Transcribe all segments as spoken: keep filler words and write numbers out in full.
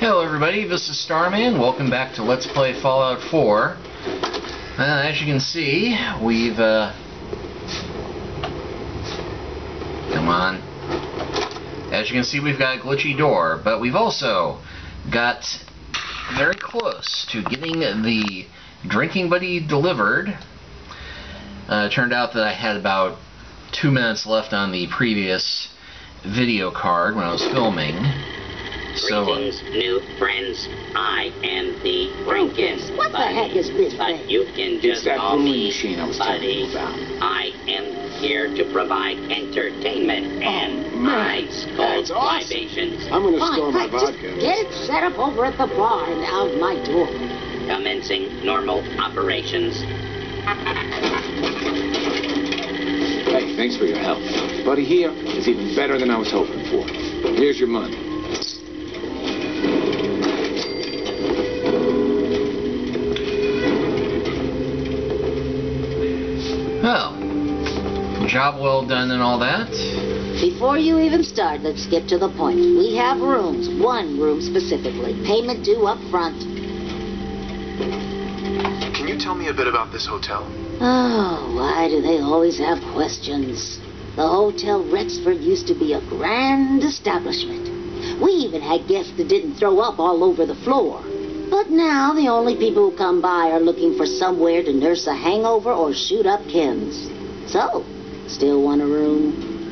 Hello everybody, this is Starman. Welcome back to Let's Play Fallout four. Uh, as you can see, we've, uh... Come on. As you can see, we've got a glitchy door, but we've also got very close to getting the drinking buddy delivered. Uh, it turned out that I had about two minutes left on the previous video card when I was filming. So, Greetings, new friends. I am the drinking What the buddy. heck is this But thing? you can just It's that call brewing me machine I was telling Buddy. you about. I am here to provide entertainment and man. ice cold That's awesome. libations. I'm gonna Fine, store my fine, just vodka. get it set up over at the bar and out my door. Commencing normal operations. Hey, thanks for your help. Buddy here is even better than I was hoping for. Here's your money. well, job well done and all that. Before you even start, let's get to the point. We have rooms, one room specifically. Payment due up front. Can you tell me a bit about this hotel? Oh, why do they always have questions? The Hotel Rexford used to be a grand establishment. We even had guests that didn't throw up all over the floor. But now the only people who come by are looking for somewhere to nurse a hangover or shoot up Kims. So, still want a room?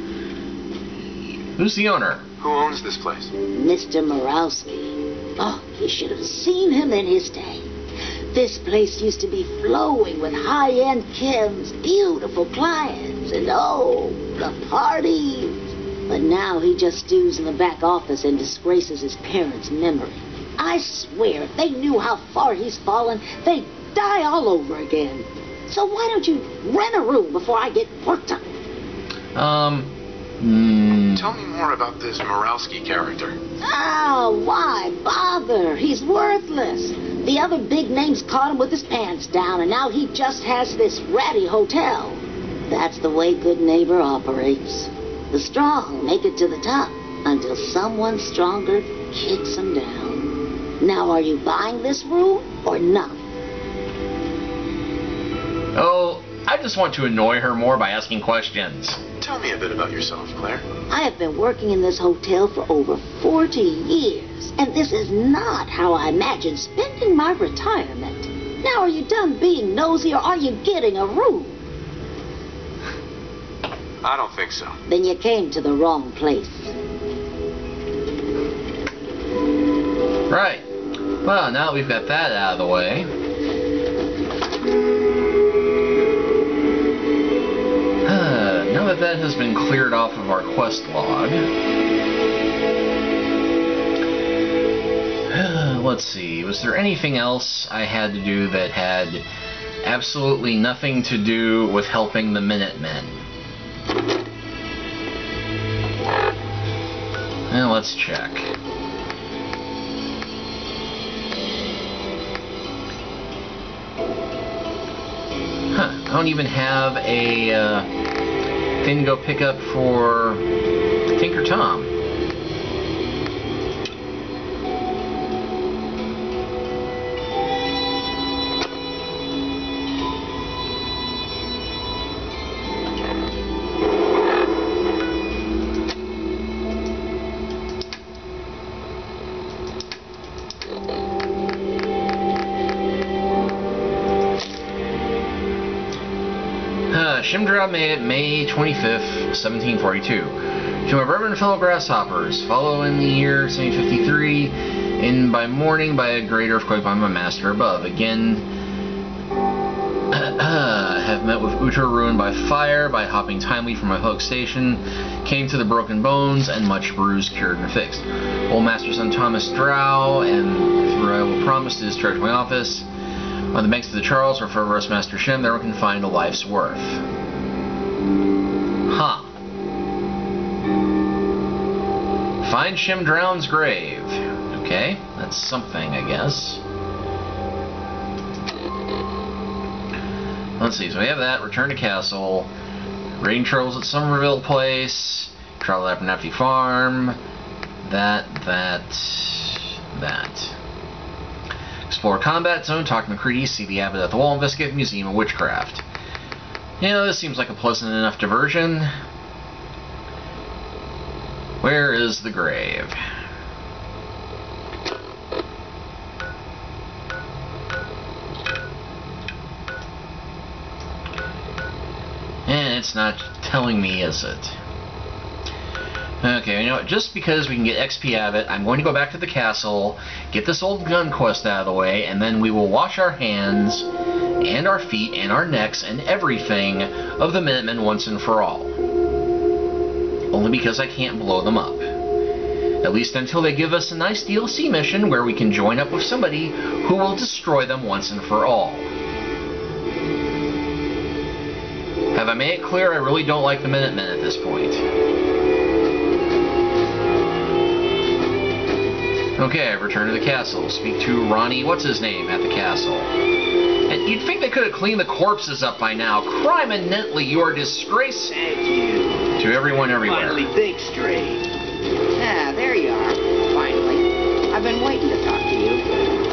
Who's the owner? Who owns this place? Mister Morowski. Oh, you should have seen him in his day. This place used to be flowing with high-end Kims, beautiful clients, and oh, the parties. But now he just stews in the back office and disgraces his parents' memory. I swear, if they knew how far he's fallen, they'd die all over again. So why don't you rent a room before I get worked up? Um, mm, Tell me more about this Morowski character. Oh, why bother? He's worthless. The other big names caught him with his pants down, and now he just has this ratty hotel. That's the way Good Neighbor operates. The strong make it to the top until someone stronger kicks them down. Now, are you buying this room or not? oh, I just want to annoy her more by asking questions. Tell me a bit about yourself, Claire. I have been working in this hotel for over forty years, and this is not how I imagined spending my retirement. Now, are you done being nosy, or are you getting a room? I don't think so. Then you came to the wrong place. Right. Well, now that we've got that out of the way. Uh, now that that has been cleared off of our quest log. Uh, let's see. Was there anything else I had to do that had absolutely nothing to do with helping the Minutemen? Well, let's check. Huh, I don't even have a uh, thing to go pick up for Tinker Tom. Shimdra, May, May twenty-fifth, seventeen forty-two. To my reverend fellow grasshoppers, follow in the year seventeen fifty-three, in by morning by a great earthquake by my master above. Again, have met with Utter ruined by fire, by hopping timely from my hook station, came to the broken bones, and much bruised, cured, and fixed. Old master son Thomas Drow, and through I will promise to discharge my office. On the banks of the Charles, where forever rest Master Shim, there one can find a life's worth. Huh. Find Shim Drown's grave. Okay, that's something, I guess. Let's see, so we have that. Return to Castle. Raiding Trolls at Somerville Place. Travel up Napty Farm. That, that, that. Explore combat zone, talk to McCready, see the abbot at the wall, investigate the Museum of Witchcraft. You know, this seems like a pleasant enough diversion. Where is the grave? And it's not telling me, is it? Okay, you know what? Just because we can get X P out of it, I'm going to go back to the castle, get this old gun quest out of the way, and then we will wash our hands, and our feet, and our necks, and everything of the Minutemen once and for all. Only because I can't blow them up. At least until they give us a nice D L C mission where we can join up with somebody who will destroy them once and for all. Have I made it clear I really don't like the Minutemen at this point? Okay, I've returned to the castle. Speak to Ronnie, what's his name, at the castle. And you'd think they could have cleaned the corpses up by now. Crime eminently, you are a disgrace Thank you. to everyone everywhere. Finally think straight. Ah, there you are. Finally. I've been waiting to talk to you.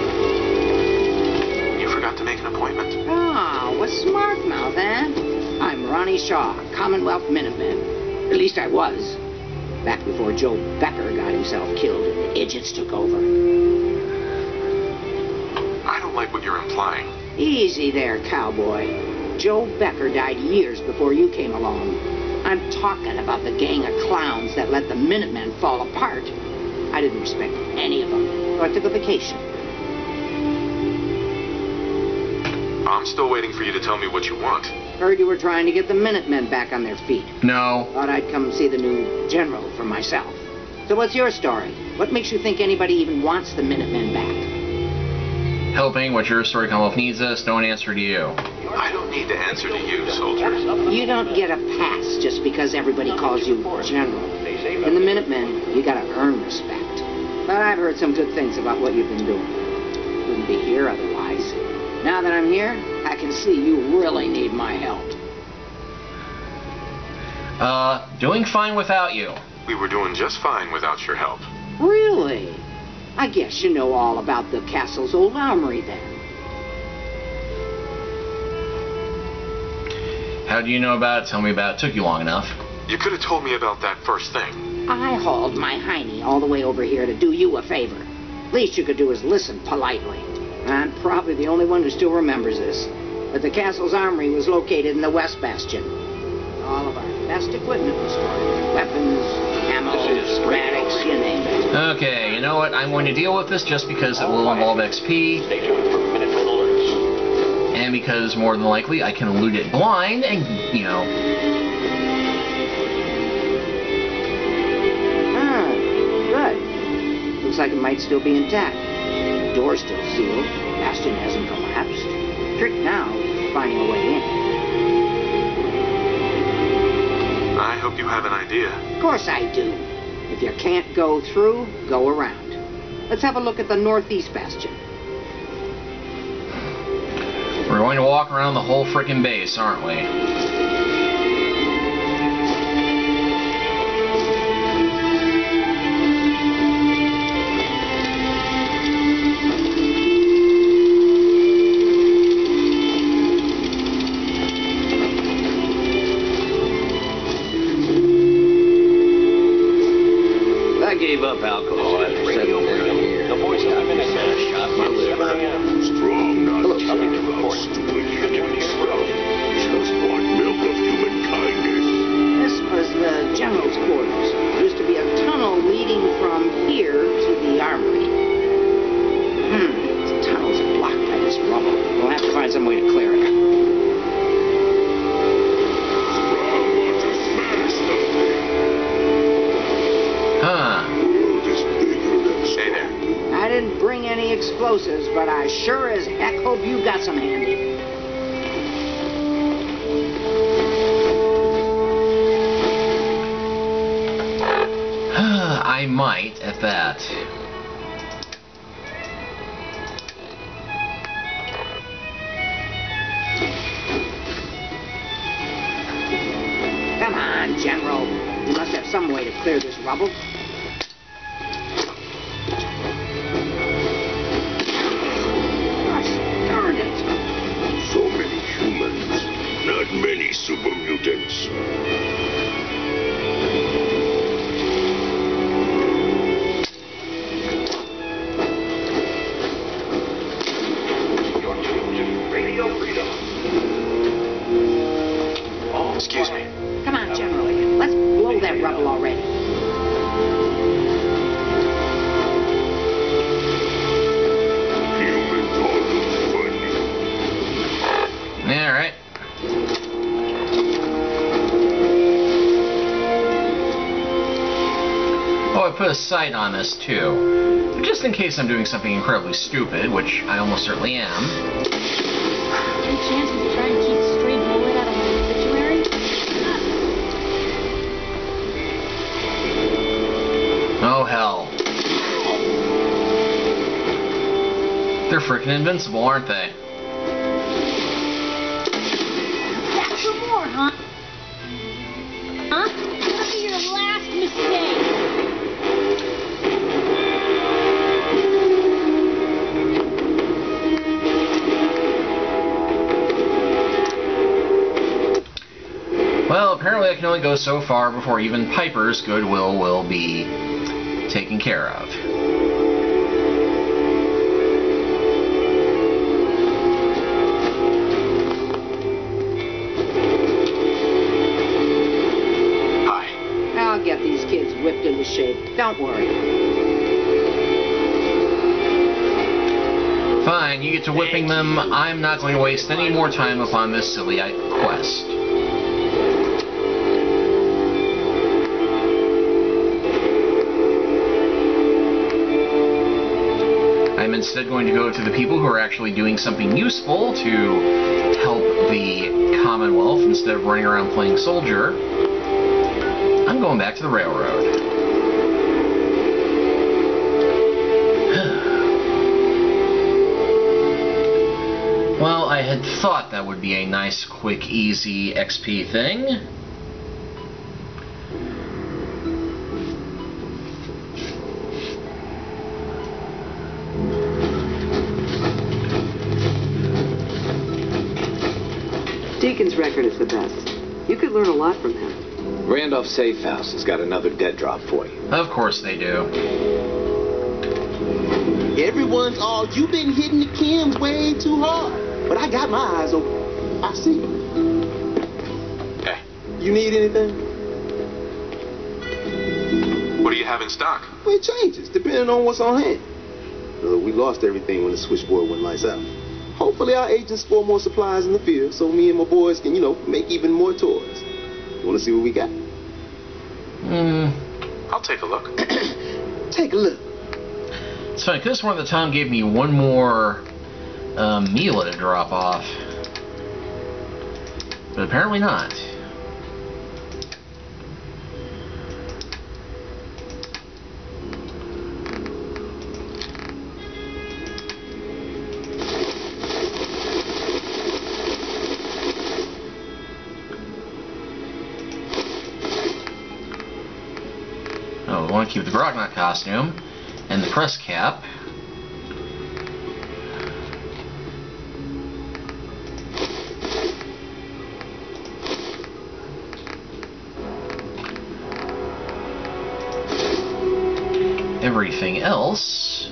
You forgot to make an appointment. Oh, with smart mouth, eh? I'm Ronnie Shaw, Commonwealth Minuteman. At least I was. Back before Joe Becker got himself killed and the idiots took over. I don't like what you're implying. Easy there, cowboy. Joe Becker died years before you came along. I'm talking about the gang of clowns that let the Minutemen fall apart. I didn't respect any of them, so I took a vacation. I'm still waiting for you to tell me what you want. Heard you were trying to get the Minutemen back on their feet. No. Thought I'd come see the new general for myself. So what's your story? What makes you think anybody even wants the Minutemen back? Helping what your story Commonwealth needs us, don't answer to you. I don't need to answer to you, soldier. You don't get a pass just because everybody calls you general. In the Minutemen, you gotta earn respect. But I've heard some good things about what you've been doing. Wouldn't be here otherwise. Now that I'm here, I can see you really need my help. Uh, doing fine without you. We were doing just fine without your help. Really? I guess you know all about the castle's old armory then. How do you know about it? Tell me about it. Took you long enough. You could have told me about that first thing. I hauled my hiney all the way over here to do you a favor. Least you could do is listen politely. I'm probably the only one who still remembers this. But the castle's armory was located in the West Bastion. All of our best equipment was stored. Weapons, ammo, schematics, you name it. Okay, you know what? I'm going to deal with this just because it will involve X P. Stay tuned for Minutemen alerts. And because more than likely I can loot it blind and, you know... Ah, good. Looks like it might still be intact. The door's still sealed. Bastion hasn't collapsed. Trick now is finding a way in. I hope you have an idea. Of course I do. If you can't go through, go around. Let's have a look at the northeast bastion. We're going to walk around the whole frickin' base, aren't we? I gave up alcohol after seven days. The voice of the Minutemen shot my liver. Strong, not Hello, something to report. stupid, human stuff. Just what milk of human kindness. This was the general's quarters. There used to be a tunnel leading from here to the armory. Hmm, the tunnel's blocked by this rubble. We'll have to find some way to clear it. Strong want to smash something. Huh. World is bigger than Stay there. I didn't bring any explosives, but I sure as heck hope you got some handy. I might, at that. Come on, General. You must have some way to clear this rubble. a sight on this too, just in case I'm doing something incredibly stupid, which I almost certainly am. Any chance we could try and keep a stray bullet out of my obituary? Oh hell. They're freaking invincible, aren't they? Back for more, huh? Huh? That'll be your last mistake. Well, apparently I can only go so far before even Piper's goodwill will be taken care of. I'll get these kids whipped into shape. Don't worry. Fine, you get to whipping them. I'm not going to waste any more time upon this silly quest. I'm instead going to go to the people who are actually doing something useful to help the Commonwealth instead of running around playing soldier. I'm going back to the railroad. Well, I had thought that would be a nice, quick, easy X P thing. Deacon's record is the best. You could learn a lot from him. Randolph Safe House has got another dead drop for you. Of course they do. Everyone's all, you've been hitting the Kims way too hard. But I got my eyes open. I see. Okay. You need anything? What do you have in stock? Well, it changes, depending on what's on hand. Uh, we lost everything when the switchboard went lights out. Hopefully our agents store more supplies in the field so me and my boys can, you know, make even more toys. You want to see what we got? Hmm. I'll take a look. Take a look. It's funny, because one of the Tom gave me one more um, meal to drop off. But apparently not. Oh, we want to keep the Grognot costume and the press cap. Everything else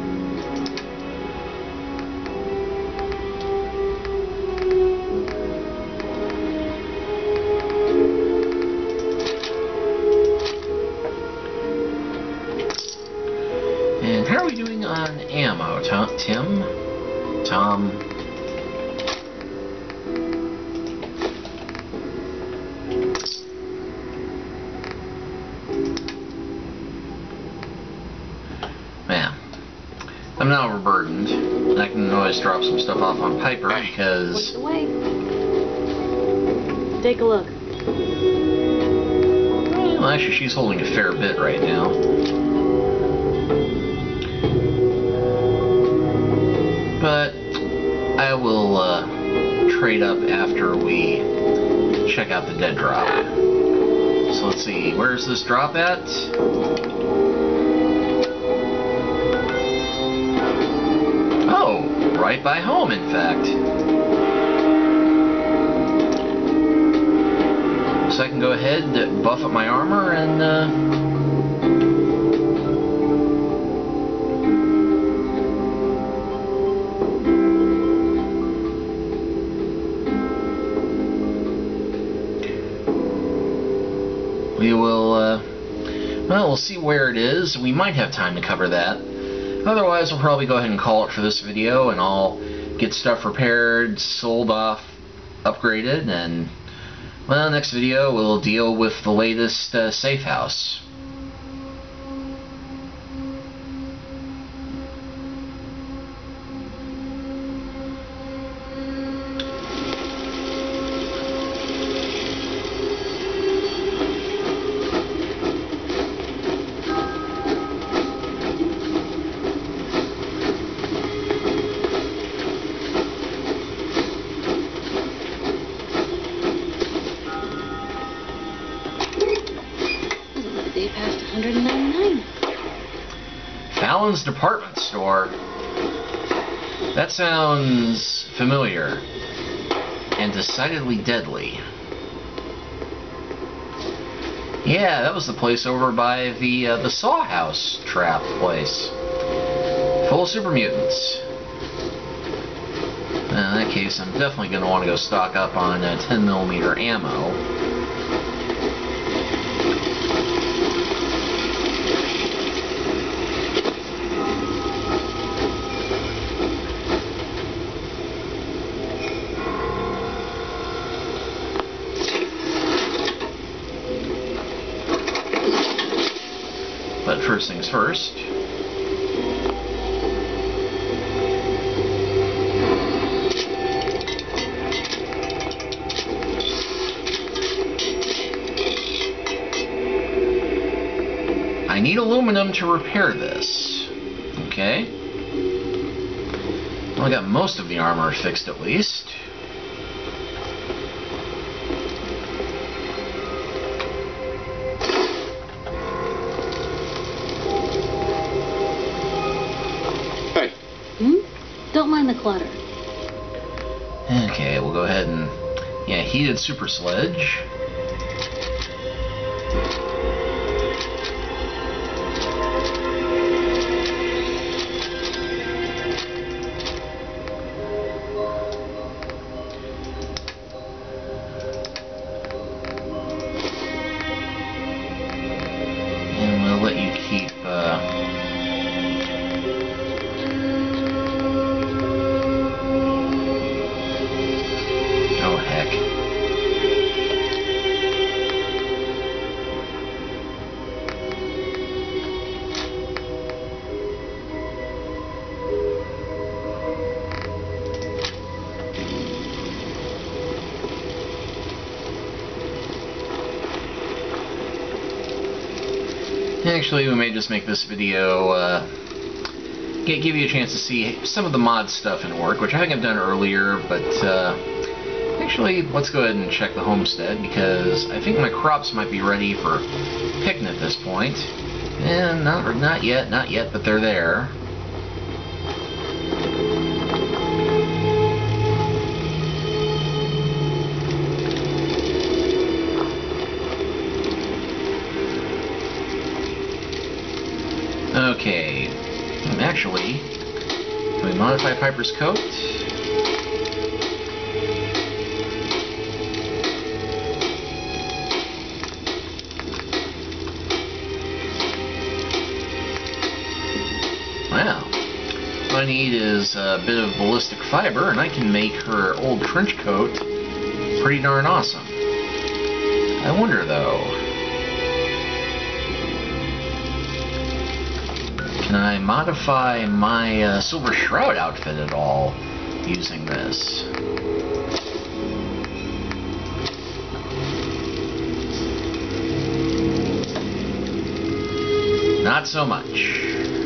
and how are we doing on ammo, Tom? Tim? Tom? Man, I'm not overburdened. I can always drop some stuff off on Piper because... What's the way? Take a look. Well, actually, she's holding a fair bit right now. But I will uh, trade up after we check out the dead drop. So let's see, where's this drop at? Oh, right by home, in fact. So I can go ahead, buff up my armor, and uh, we will, uh, well, we'll see where it is. We might have time to cover that. Otherwise, we'll probably go ahead and call it for this video, and I'll get stuff repaired, sold off, upgraded, and, well, next video we'll deal with the latest uh, safe house. Allen's Department Store. That sounds familiar. And decidedly deadly. Yeah, that was the place over by the uh, the Saw House trap place. Full of super mutants. In that case, I'm definitely going to want to go stock up on uh, ten millimeter ammo. But first things first. I need aluminum to repair this. Okay. Well, I got most of the armor fixed at least. Hey. Hmm? Don't mind the clutter. Okay, we'll go ahead and... Yeah, heated super sledge. And we'll let you keep... Uh, oh, heck. Actually, we may just make this video, uh, get, give you a chance to see some of the mod stuff in work, which I think I've done earlier, but, uh, actually, let's go ahead and check the homestead, because I think my crops might be ready for picking at this point. And not, not yet, not yet, but they're there. Okay, and actually, can we modify Piper's coat? Wow, all I need is a bit of ballistic fiber, and I can make her old trench coat pretty darn awesome. I wonder, though... Can I modify my uh, Silver Shroud outfit at all using this? Not so much.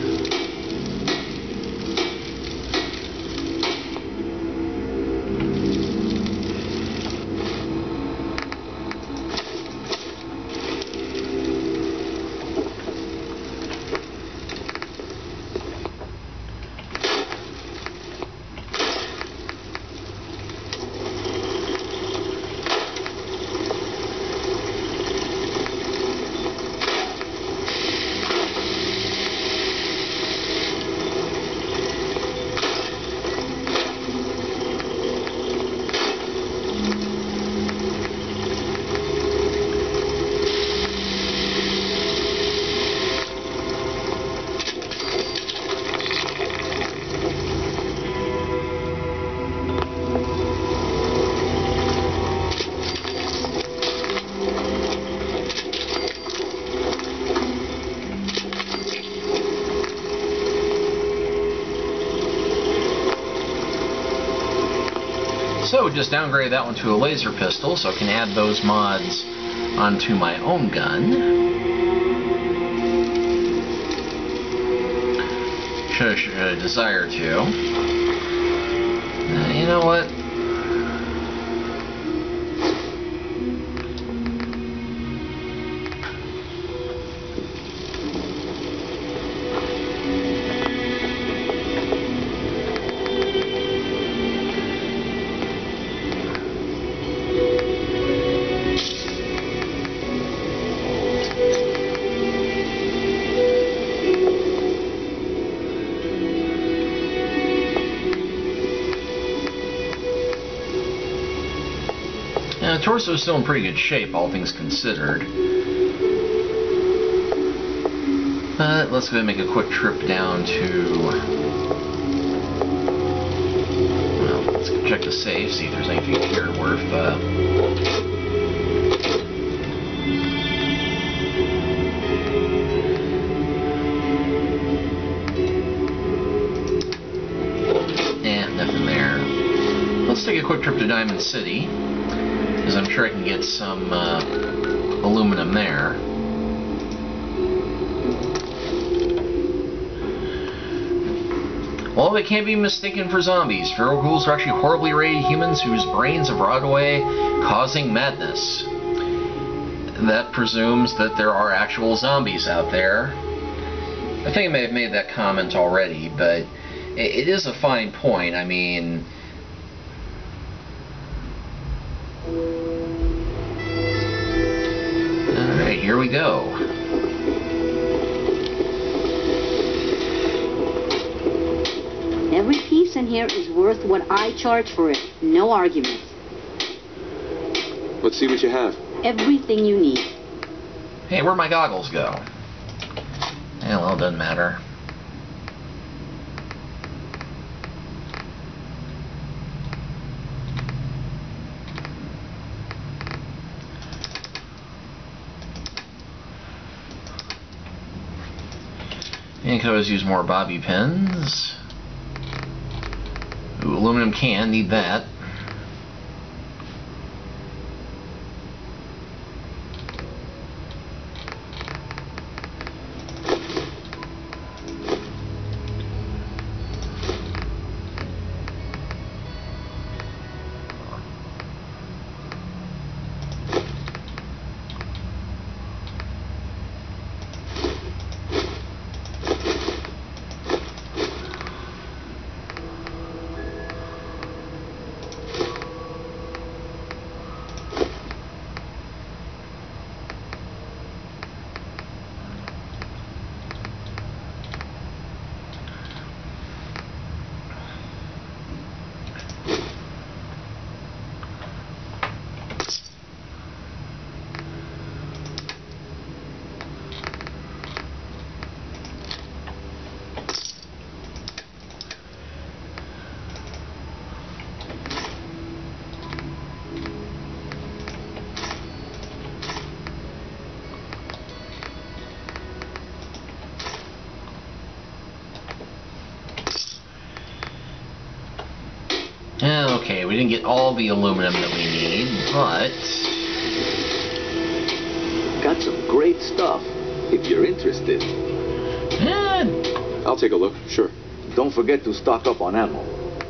So just downgrade that one to a laser pistol so I can add those mods onto my own gun. Should, should I desire to. Uh, you know what? Uh, torso is still in pretty good shape, all things considered. But let's go ahead and make a quick trip down to... Well, let's check the safe, see if there's anything here worth... Uh, eh, nothing there. Let's take a quick trip to Diamond City, because I'm sure I can get some uh, aluminum there. Well, they can't be mistaken for zombies. Feral ghouls are actually horribly rated humans whose brains have rotted away, causing madness. That presumes that there are actual zombies out there. I think I may have made that comment already, but it is a fine point. I mean... Alright, here we go. Every piece in here is worth what I charge for it. No arguments. Let's see what you have. Everything you need. Hey, where'd my goggles go? Yeah, well, it doesn't matter. And could always use more bobby pins. Ooh, aluminum can, need that. Okay, we didn't get all the aluminum that we need, but... Got some great stuff, if you're interested. Eh. I'll take a look, sure. Don't forget to stock up on ammo.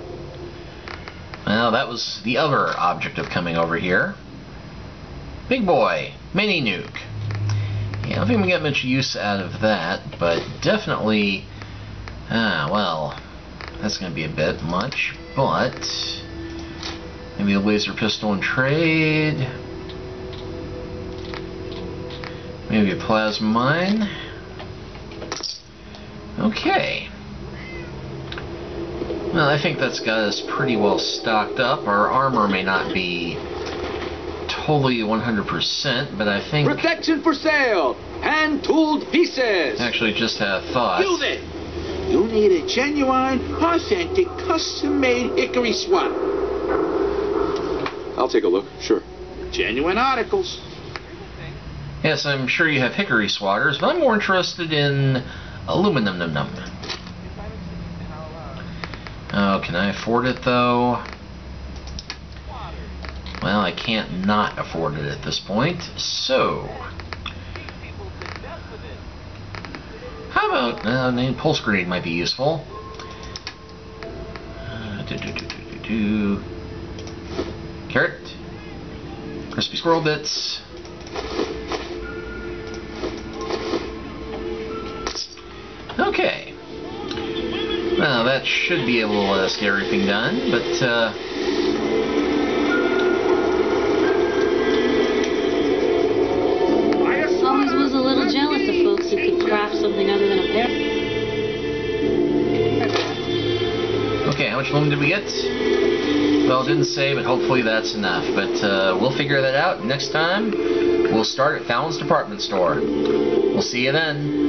Well, that was the other object of coming over here. Big boy, mini nuke. Yeah, I don't think we got much use out of that, but definitely... Ah, well, that's going to be a bit much, but... Maybe a laser pistol in trade. Maybe a plasma mine. Okay. Well, I think that's got us pretty well stocked up. Our armor may not be totally one hundred percent, but I think... Protection for sale! Hand-tooled pieces! Actually, just had a thought. You then! You need a genuine, authentic, custom-made hickory swat. I'll take a look, sure. Genuine articles. Yes, I'm sure you have hickory swatters, but I'm more interested in aluminum num num. Oh, can I afford it though? Well, I can't not afford it at this point, so... How about... Uh, an pulse grenade might be useful. Uh, do, do, do, do, do, do. Carrot. Crispy squirrel bits. Okay. Well, that should be able to let us get everything done, but, uh... Always was a little jealous of folks who could craft something other than a pair. Okay, how much loom did we get? Well, it didn't say, but hopefully that's enough. But uh, we'll figure that out next time. We'll start at Fallon's department store. We'll see you then.